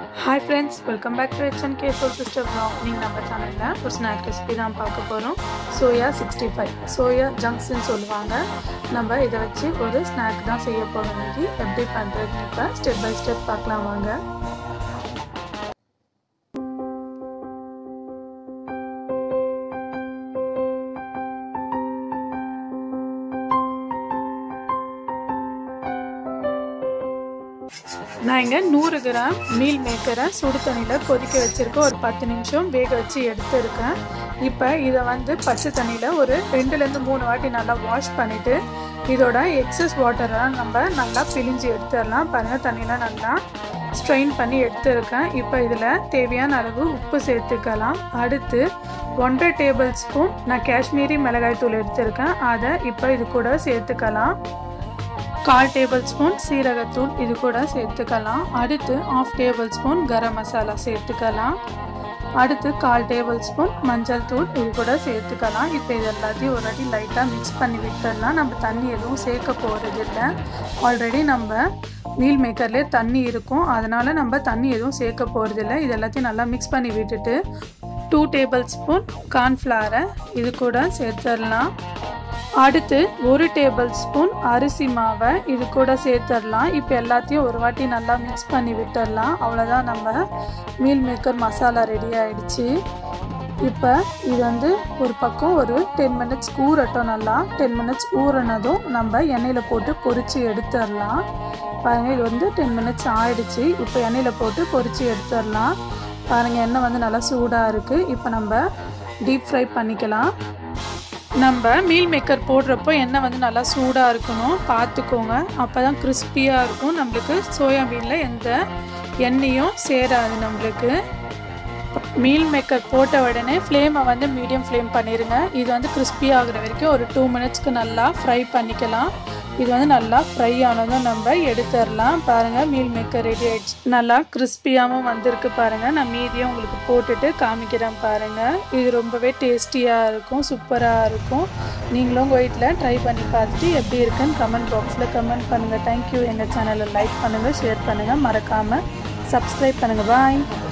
Hi friends, welcome back to HNK Soul Sister Vlog. நீங்க நம்ம சேனல்ல ஒரு ஸ்நாக் ரெசிபி தான் பார்க்க போறோம். Soya 65. Soya junks ன்னு சொல்லுவாங்க. நம்ம இத வச்சு ஒரு ஸ்நாக் தான் செய்ய போறோம். இன்னைக்கு எப்படி பண்றதுன்னு இப்ப ஸ்டெப் பை ஸ்டெப் பார்க்கலாம் வாங்க. நான் இங்க 100 கிராம் மீல் மேக்கரை சுடு தண்ணியில் கொதிக்க வச்சிருக்கேன். ஒரு 10 நிமிஷம் வேக வச்சு எடுத்துருக்கேன். இப்போ இதை வந்து பச்சை தண்ணியில் ஒரு 2லேருந்து 3 வாட்டி நல்லா வாஷ் பண்ணிவிட்டு இதோட எக்ஸஸ் வாட்டரெலாம் நம்ம நல்லா பிழிஞ்சு எடுத்துடலாம். பாருங்கள், தண்ணியெலாம் நல்லா ஸ்ட்ரெயின் பண்ணி எடுத்துருக்கேன். இப்போ இதில் தேவையான அளவு உப்பு சேர்த்துக்கலாம். அடுத்து 1.5 டேபிள் ஸ்பூன் நான் காஷ்மீரி மிளகாய் தூள் எடுத்துருக்கேன். அதை இப்போ இது கூட சேர்த்துக்கலாம். 1/4 டேபிள் ஸ்பூன் சீரகத்தூள் இது கூட சேர்த்துக்கலாம். அடுத்து 1/2 டேபிள் ஸ்பூன் கரம் மசாலா சேர்த்துக்கலாம். அடுத்து 1/4 டேபிள் ஸ்பூன் மஞ்சள் தூள் இது கூட சேர்த்துக்கலாம். இப்போ இது எல்லாத்தையும் ஒரு வாட்டி லைட்டாக மிக்ஸ் பண்ணி விட்டுடலாம். நம்ம தண்ணி எதுவும் சேர்க்க போகிறது இல்லை. ஆல்ரெடி நம்ம மீல் மேக்கர்லேயே தண்ணி இருக்கும், அதனால் நம்ம தண்ணி எதுவும் சேர்க்க போகிறது இல்லை. இது எல்லாத்தையும் நல்லா மிக்ஸ் பண்ணி விட்டுட்டு 2 டேபிள் ஸ்பூன் கார்ன்ஃப்ளவரை இது கூட சேர்த்துடலாம். அடுத்து 1 டேபிள் ஸ்பூன் அரிசி மாவை இது கூட சேர்த்துடலாம். இப்போ எல்லாத்தையும் ஒரு வாட்டி நல்லா மிக்ஸ் பண்ணி விட்டுடலாம். அவ்வளோதான், நம்ம மீல் மேக்கர் மசாலா ரெடி ஆகிடுச்சு. இப்போ இது வந்து ஒரு பக்கம் ஒரு 10 மினிட்ஸ் ஊறட்டும். நல்லா 10 மினிட்ஸ் ஊறினதும் நம்ம எண்ணெயில் போட்டு பொரித்து எடுத்துடலாம். பாருங்கள், இது வந்து 10 மினிட்ஸ் ஆகிடுச்சு. இப்போ எண்ணெயில் போட்டு பொரித்து எடுத்துடலாம். பாருங்கள், எண்ணெய் வந்து நல்லா சூடாக இருக்குது. இப்போ நம்ம டீப் ஃப்ரை பண்ணிக்கலாம். நம்ம மீல் மேக்கர் போடுறப்போ எண்ணெய் வந்து நல்லா சூடாக இருக்கணும், பார்த்துக்கோங்க. அப்போ தான் கிறிஸ்பியாக இருக்கும். நம்மளுக்கு சோயாபீனில் எந்த எண்ணெயும் சேராது. நம்மளுக்கு மீல் மேக்கர் போட்ட உடனே ஃப்ளேமை வந்து மீடியம் ஃப்ளேம் பண்ணிடுங்க. இது வந்து கிறிஸ்பி ஆகிற வரைக்கும் ஒரு 2 மினிட்ஸ்க்கு நல்லா ஃப்ரை பண்ணிக்கலாம். இது வந்து நல்லா ஃப்ரை ஆனதும் நம்ம எடுத்துடலாம். பாருங்கள், மீல் மேக்கர் ரெடி ஆகிடுச்சு. நல்லா கிறிஸ்பியாகவும் வந்திருக்கு. பாருங்கள், நான் மீதியும் உங்களுக்கு போட்டுட்டு காமிக்கிறேன். பாருங்கள், இது ரொம்பவே டேஸ்டியாக இருக்கும், சூப்பராக இருக்கும். நீங்களும் உங்கள் வீட்டில் ட்ரை பண்ணி பார்த்துட்டு எப்படி இருக்குன்னு கமெண்ட் பாக்ஸில் கமெண்ட் பண்ணுங்கள். தேங்க்யூ. எங்கள் சேனலை லைக் பண்ணுங்கள், ஷேர் பண்ணுங்கள், மறக்காமல் சப்ஸ்கிரைப் பண்ணுங்கள். பாய்.